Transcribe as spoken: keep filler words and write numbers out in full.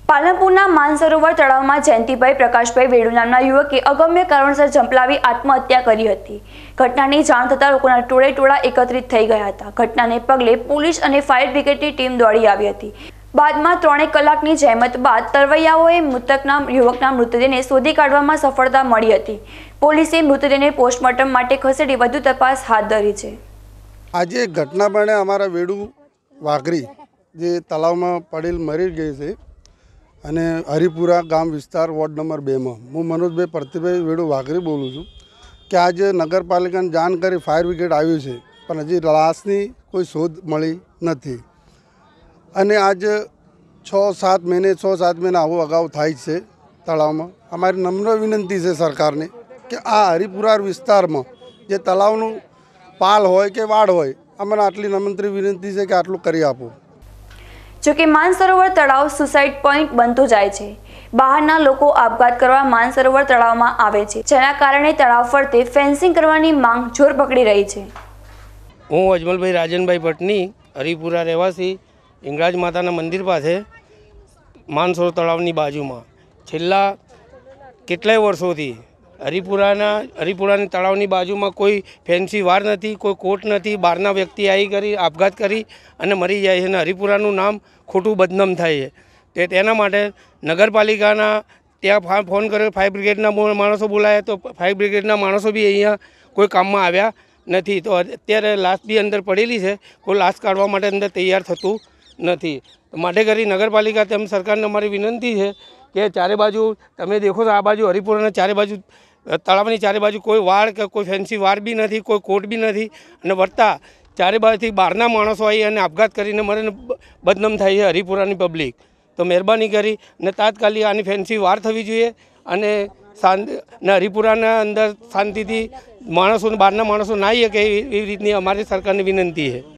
પાલનપુરના માનસરોવર તળાવમાં જયંતિભાઈ પ્રકાશભાઈ વેડુ નામના યુવકે અગમ્ય કારણસર ઝંપલાવી આત્મહત્યા કરી હતી। ઘટનાની જાણ થતાં લોકોના ટોળે ટોળા એકત્રિત થઈ ગયા હતા। ઘટનાને પગલે પોલીસ અને ફાયર બ્રિગેડની ટીમ દોડી આવી હતી। બાદમાં ત્રણેક કલાકની જહેમત બાદ તરવૈયાઓએ મૃતકના યુવકના મૃતદેહને શોધી કાઢવામાં સફળતા મળી હતી। પોલીસે મૃતદેહને પોસ્ટમોર્ટમ માટે ખસેડી વધુ તપાસ હાથ ધરી છે। આજે ઘટના બને અમારા વેડુ વાઘરી જે તળાવમાં પડેલ મરી ગઈ છે અને હરિપુરા ગામ વિસ્તાર વોર્ડ નંબર બે માં હું મનોજભાઈ પ્રતિભાઈ વેડુ વાઘરી બોલું છું કે આજે નગરપાલિકાને જાણ કરી ફાયર બ્રિગેડ આવ્યું છે પણ હજી લાશની કોઈ શોધ મળી નથી અને આજે છ સાત મહિને છ સાત મહિના આવું અગાઉ થાય છે તળાવમાં। અમારી નમ્ર વિનંતી છે સરકારને કે આ હરિપુરા વિસ્તારમાં જે તળાવનું પાલ હોય કે વાડ હોય અમને આટલી નમ્ર વિનંતી છે કે આટલું કરી આપો। જોકે માનસરોવર તળાવ સુસાઇડ પોઈન્ટ બનતું જાય છે। બહારના લોકો આપઘાત કરવા માનસરોવર તળાવમાં આવે છે, જેના કારણે તળાવ ફરતે ફેન્સિંગ કરવાની માંગ જોર પકડી રહી છે। હું અજમલભાઈ રાજનભાઈ પટની હરિપુરા રહેવાસી હિંગળાજ માતાના મંદિર પાસે માનસરોવર તળાવની બાજુમાં છેલ્લા કેટલાય વર્ષોથી હરિપુરાના હરિપુરાની તળાવની બાજુમાં કોઈ ફેન્સી વાર નથી, કોઈ કોર્ટ નથી। બહારના વ્યક્તિ આવી કરી આપઘાત કરી અને મરી જાય છે અને હરિપુરાનું નામ ખોટું બદનામ થાય છે। તે તેના માટે નગરપાલિકાના ત્યાં ફોન કર્યો, ફાયર બ્રિગેડના માણસો બોલાયા તો ફાયર બ્રિગેડના માણસો બી અહીંયા કોઈ કામમાં આવ્યા નથી। તો અત્યારે લાશ બી અંદર પડેલી છે, કોઈ લાશ કાઢવા માટે અંદર તૈયાર થતું નથી। માટે કરી નગરપાલિકા તેમ સરકારને અમારી વિનંતી છે કે ચારે બાજુ તમે દેખો તો આ બાજુ હરિપુરાના ચારે બાજુ તળાવની ચારે બાજુ કોઈ વાડ કે કોઈ ફેન્સી વાર બી નથી, કોઈ કોર્ટ બી નથી અને વર્તા ચારે બાજુથી બહારના માણસો આવી અને આપઘાત કરીને મને બદનામ થાય છે હરિપુરાની પબ્લિક। તો મહેરબાની કરી ને તાત્કાલિક આની ફેન્સી વાર થવી જોઈએ અને શાંતિ ને હરિપુરાના અંદર શાંતિથી માણસોને બહારના માણસો ના આવી શકે એવી રીતની અમારી સરકારની વિનંતી છે।